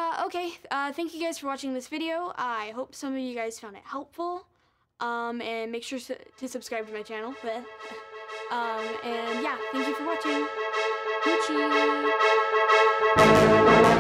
Okay, thank you guys for watching this video. I hope some of you guys found it helpful. And make sure to subscribe to my channel. And yeah, thank you for watching. Gucci.